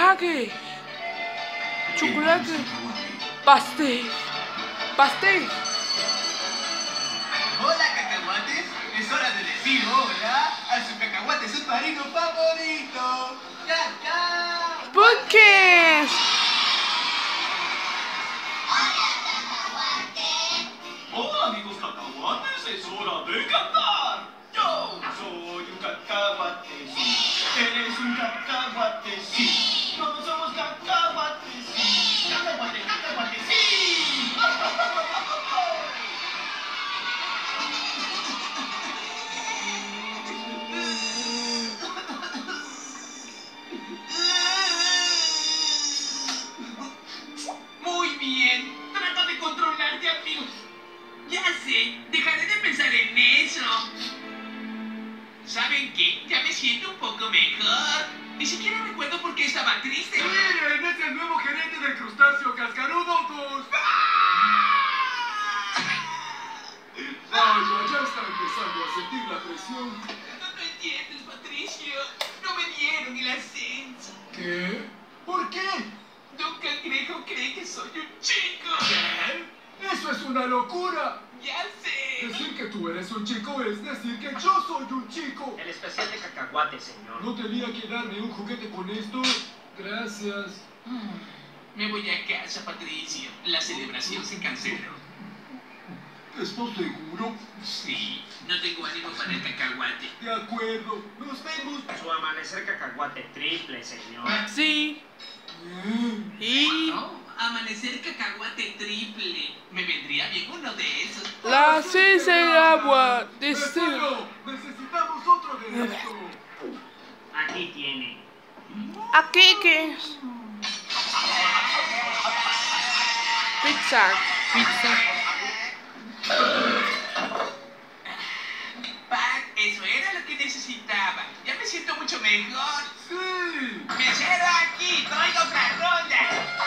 chocolate. Chocolate. Pastel. Pastel. Hola, cacahuates. Es hora de decir hola a su cacahuate submarino favorito. ¡Caca! ¿Por qué? Hola, amigos cacahuates. Es hora de cantar. Yo soy un cacahuate, sí. Eres un cacahuate, sí. Todos somos cacahuates, sí. Cacahuate, cacahuate, sí. Muy bien. Trata de controlarte, amigo. Ya sé. Dejaré de pensar en eso. ¿Saben qué? Ya me siento un poco mejor. Ni siquiera recuerdo por qué estaba triste. ¡Miren! ¡Es el nuevo gerente del crustáceo cascarudo 2! Vaya, ya está empezando a sentir la presión. No entiendes, Patricio. No me dieron el ascenso. ¿Qué? ¿Por qué? Don Cangrejo cree que soy un chico. ¿Qué? ¡Eso es una locura! Ya sé. Decir que tú eres un chico es decir que yo soy un chico. El especial de cacahuate, señor. ¿No tenía que darme un juguete con esto? Gracias. Me voy a casa, Patricio. La celebración se canceló. ¿Estás seguro? Sí, no tengo ánimo para el cacahuate. De acuerdo. Nos vemos. Su amanecer cacahuate triple, señor. Sí. Y No, amanecer cacahuate triple. Me vendría bien uno de esos. la ciencia del agua de ¡Mesero! ¡Necesitamos otro de esto! Aquí tiene. aquí que es pizza. Pizza. Pac, eso era lo que necesitaba. Ya me siento mucho mejor. ¡Sí! ¡Mesero aquí! ¡Traigo otra ronda!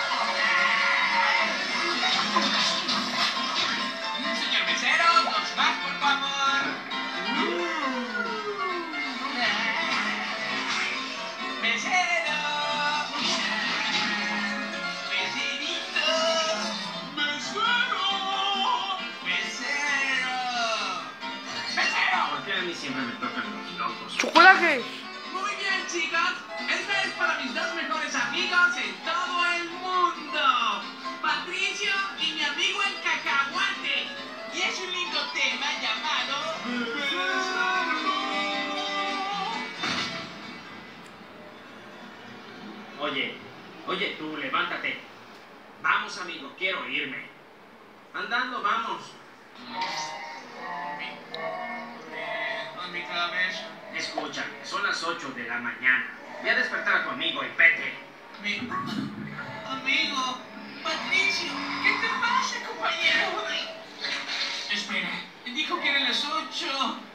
Señor mesero, dos más, por favor. ¡Mesero! ¡Meserito! ¡Mesero! ¡Mesero! ¡Mesero! ¿Por qué a mí siempre me tocan los locos? Chocolate. Muy bien, chicos. Esta es para mis dos mejores amigos en todo el mundo. Patricio y mi amigo el cacahuate. Y es un lindo tema llamado... Oye tú, levántate. Vamos, amigo, quiero irme. Andando, vamos. Con mi cabeza. Escúchame, son las 8 de la mañana. Ve a despertar a tu amigo y vete. Mi amigo, Patricio, ¿qué te pasa, compañero? Espera, dijo que eran las 8.